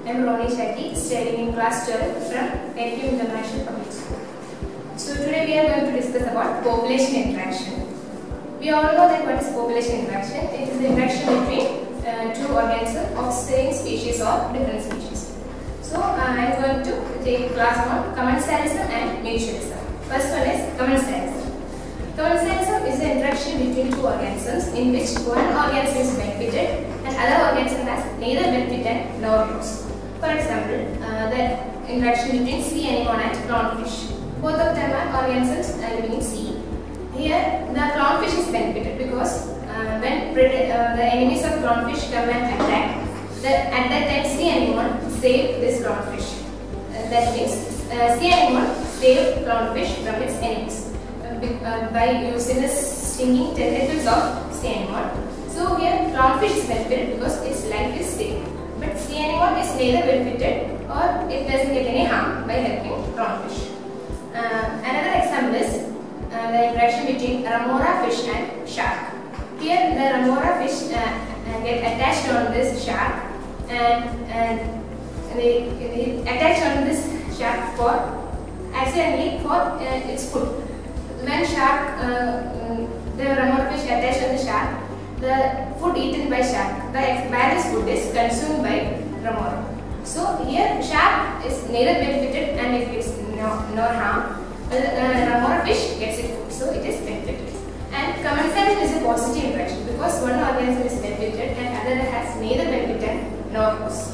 I'm Roni Shaji, studying in class 12 from Karickam International Public School. So today we are going to discuss about population interaction. We all know that what is population interaction. It is the interaction between two organisms of same species or different species. So I am going to take class on commensalism and mutualism. First one is commensalism. Commensalism is the interaction between two organisms in which one organism is benefited and other organism has neither benefit nor loss. For example, the interaction between sea anemone and clownfish. Both of them are organisms living in sea. Here, the clownfish is benefited because when the enemies of clownfish come and attack, at that time sea anemone saved this clownfish. That means sea anemone saved clownfish from its enemies by using the stinging tentacles of sea anemone. So here, clownfish is benefited because its life is saved. But sea anemone is neither benefited or it doesn't get any harm by helping clownfish. Another example is the interaction between remora fish and shark. Here the remora fish get attached on this shark and they attach on this shark for accidentally for its food. When shark the remora fish attached on the shark, the food eaten by shark, the balance food is consumed by remora. So here shark is neither benefited and it gets nor harm, but the remora fish gets its food, so it is benefited. And commensalism is a positive interaction because one organism is benefited and other has neither benefited nor loss.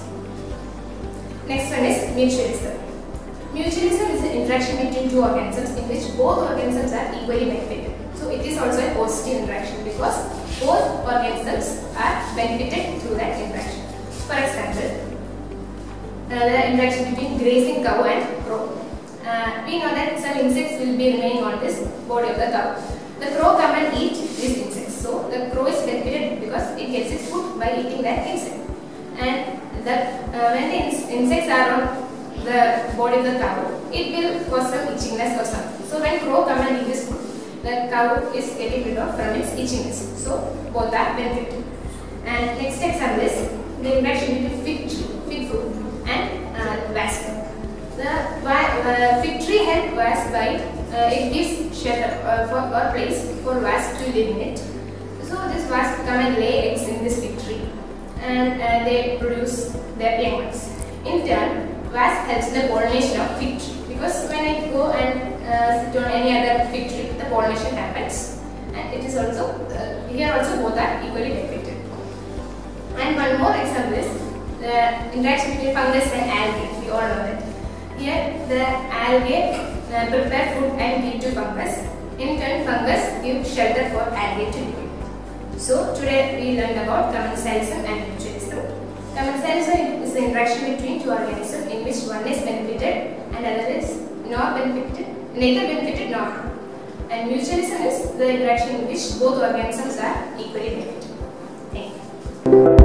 Next one is mutualism. Mutualism is the interaction between two organisms in which both organisms are equally benefited. So it is also a positive interaction because both organisms are benefited through that interaction. For example, the interaction between grazing cow and crow. We know that some insects will be remaining on this body of the cow. The crow come and eat these insects. So the crow is benefited because it gets its food by eating that insect. And when the insects are on the body of the cow, it will cause some itchiness or something. So when crow come and eat this food, the cow is getting rid of from its itchiness. So both are benefited. And next example is the interaction between fig fruit and wasp. The fig tree helps wasp by it gives shelter or place for wasp to live in it. So this wasp come and lay eggs in this fig tree and they produce their young ones. In turn, wasp helps in the pollination of fig tree because when it go and sit on any other fig tree, the pollination happens, and it is also here also both are equally benefited. And one more example is the interaction between fungus and algae. We all know that. Here the algae prepare food and give to fungus. In turn, fungus give shelter for algae to live in. So today we learned about commensalism and mutualism. Commensalism is the interaction between two organisms in which one is benefited and another is neither benefited nor harmed. And mutualism is the interaction in which both organisms are equally benefited. Thank you.